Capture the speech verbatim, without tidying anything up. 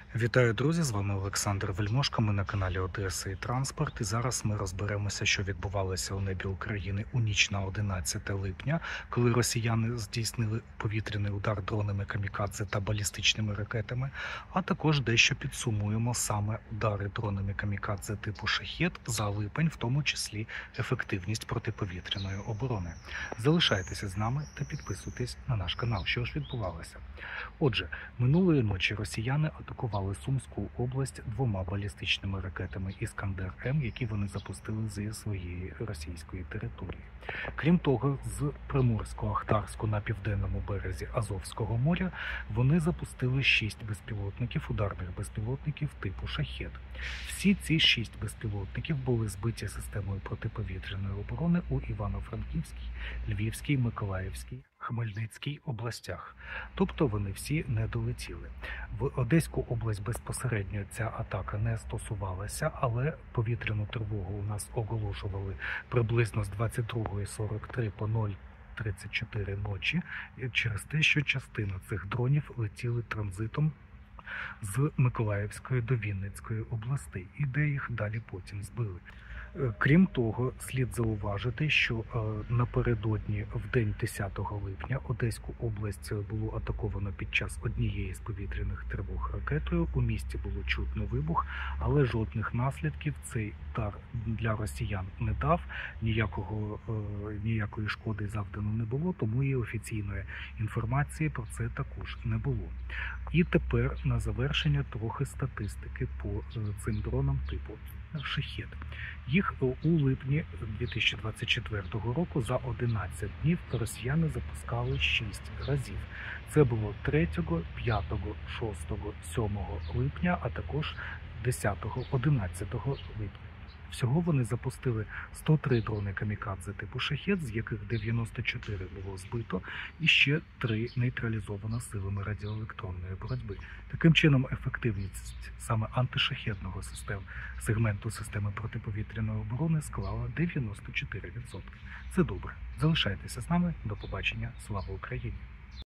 Вітаю, друзі! З вами Олександр Вельмошко. Ми на каналі Одеса і Транспорт. І зараз ми розберемося, що відбувалося у небі України у ніч на одинадцяте липня, коли росіяни здійснили повітряний удар дронами камікадзе та балістичними ракетами. А також дещо підсумуємо саме удари дронами камікадзе типу «Шахед» за липень, в тому числі ефективність протиповітряної оборони. Залишайтеся з нами та підписуйтесь на наш канал. Що ж відбувалося? Отже, минулої ночі росіяни атакували Сумську область двома балістичними ракетами «Іскандер-М», які вони запустили зі своєї російської території. Крім того, з Приморсько-Ахтарську на південному березі Азовського моря вони запустили шість безпілотників, ударних безпілотників типу «Шахед». Всі ці шість безпілотників були збиті системою протиповітряної оборони у Івано-Франківській, Львівській, Миколаївській, Хмельницькій областях. Тобто вони всі не долетіли. В Одеську область безпосередньо ця атака не стосувалася, але повітряну тривогу у нас оголошували приблизно з двадцять другої сорок три по нуль тридцять чотири ночі через те, що частина цих дронів летіли транзитом з Миколаївської до Вінницької областей, і де їх далі потім збили. Крім того, слід зауважити, що напередодні, в день десятого липня, Одеську область було атаковано під час однієї з повітряних тривог ракетою. У місті було чутно вибух, але жодних наслідків цей удар для росіян не дав, ніякого, ніякої шкоди завдано не було, тому і офіційної інформації про це також не було. І тепер на завершення трохи статистики по цим дронам типу «Шахед». Їх у липні дві тисячі двадцять четвертого року за одинадцять днів росіяни запускали шість разів. Це було третього, п'ятого, шостого, сьомого липня, а також десятого, одинадцятого липня. Всього вони запустили сто три дрони камікадзе типу «Шахед», з яких дев'яносто чотири було збито і ще три нейтралізовано силами радіоелектронної боротьби. Таким чином, ефективність саме антишахедного систем, сегменту системи протиповітряної оборони склала дев'яносто чотири відсотки. Це добре. Залишайтеся з нами. До побачення. Слава Україні!